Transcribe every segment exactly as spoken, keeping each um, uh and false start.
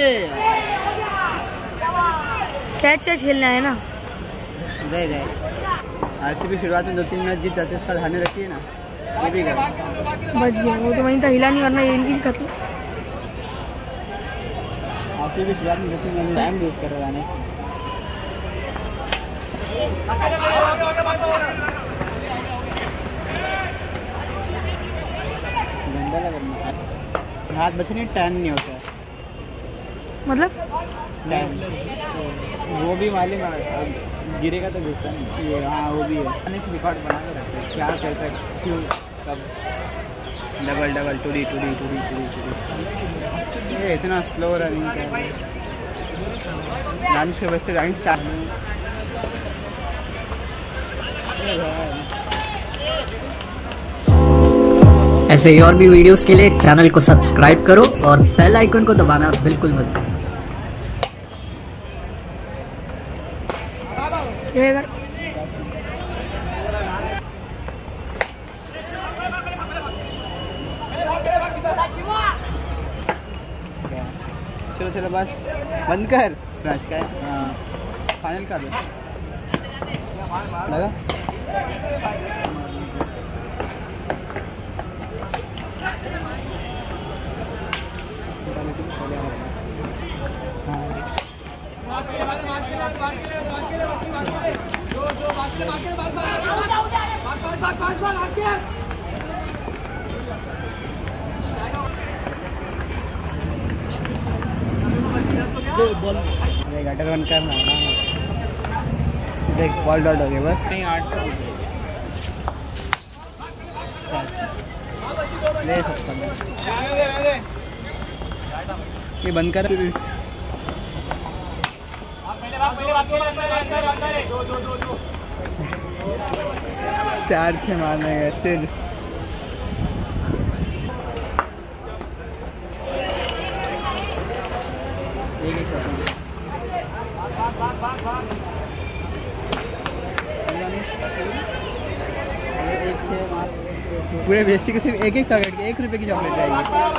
Catch catch खेलना है ना। रह रहे आरसीबी शुरुआत में दो तीन मैच जीत जाते, उसका ध्यान रखिए ना। ये भी कर बच गया वो तो, वहीं था, हिला नहीं करना, ये इनकी खत्म। आरसीबी शुरुआत में दो तीन मैच टाइम वेस्ट कर रहा है। गंदा लग रहा है, हाथ बचने टैन नहीं होता है। मतलब टैन वो भी मालूम है, गिरेगा तो घुसता नहीं ये। हाँ वो भी है, से रिकॉर्ड बना के रखते हैं क्या कैसा क्यों कब double double two D two D two D two D two D. ये इतना स्लो रनिंग कर रहे हैं दानिश के बच्चे। दानिश चार ऐसे ही और भी वीडियोस के लिए चैनल को सब्सक्राइब करो और बेल आइकन को दबाना बिल्कुल मत भूलना। ये अगर चलो चलो बस बंद कर मैच का। हाँ फाइनल कर दो लगा। गटर बंद करना ना, देख बॉल डॉट हो गया बस। नहीं आठ सौ ले सकता मैं, ये बंद कर। चार छः मारने गए सिर। पूरे बेस्टी के सिर्फ एक एक चॉकलेट की एक रुपए की चॉकलेट आएगी।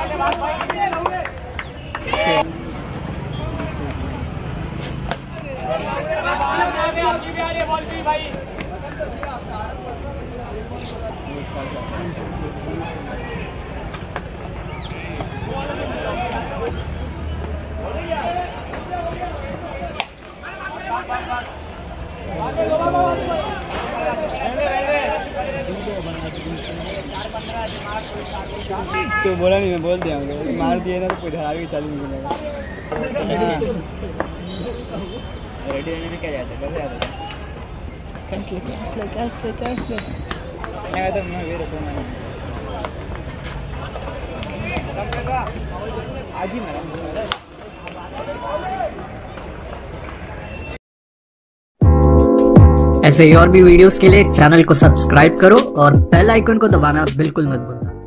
तो बोला नहीं, मैं बोल दिया मार दिए ना तो कोई हरा के चालू नहीं मिलेगा। रेडी रेडी में क्या जाता है, कैसे आता है? कैश ले कैश ले कैश ले कैश ले मैं तो मैं वेट करता हूं आज ही मेरा। ऐसे ही और भी वीडियोस के लिए चैनल को सब्सक्राइब करो और बेल आइकन को दबाना बिल्कुल मत भूलना।